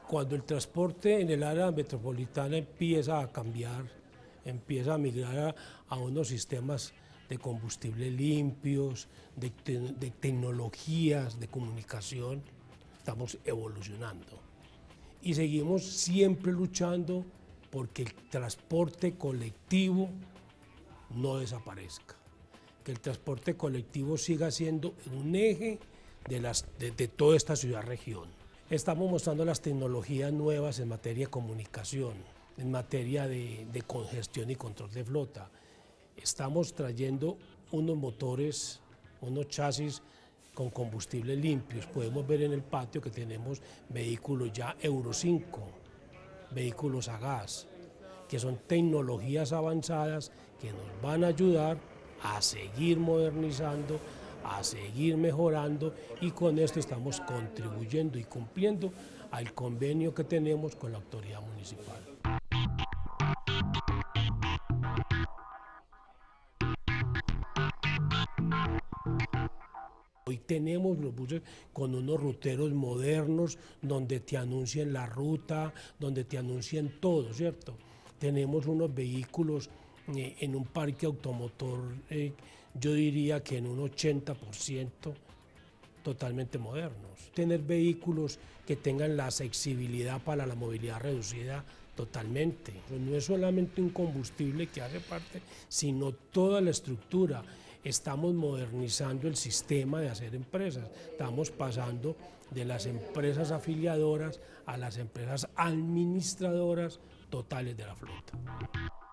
Cuando el transporte en el área metropolitana empieza a cambiar, empieza a migrar a unos sistemas de combustible limpios, de tecnologías, de comunicación, estamos evolucionando. Y seguimos siempre luchando porque el transporte colectivo no desaparezca, que el transporte colectivo siga siendo un eje de toda esta ciudad-región. Estamos mostrando las tecnologías nuevas en materia de comunicación, en materia de congestión y control de flota. Estamos trayendo unos motores, unos chasis con combustibles limpios. Podemos ver en el patio que tenemos vehículos ya Euro 5, vehículos a gas, que son tecnologías avanzadas que nos van a ayudar a seguir modernizando, a seguir mejorando, y con esto estamos contribuyendo y cumpliendo al convenio que tenemos con la autoridad municipal. Hoy tenemos los buses con unos ruteros modernos donde te anuncien la ruta, donde te anuncien todo, ¿cierto? Tenemos unos vehículos en un parque automotor, yo diría que en un 80% totalmente modernos. Tener vehículos que tengan la accesibilidad para la movilidad reducida totalmente. No es solamente un combustible que hace parte, sino toda la estructura. Estamos modernizando el sistema de hacer empresas. Estamos pasando de las empresas afiliadoras a las empresas administradoras totales de la flota.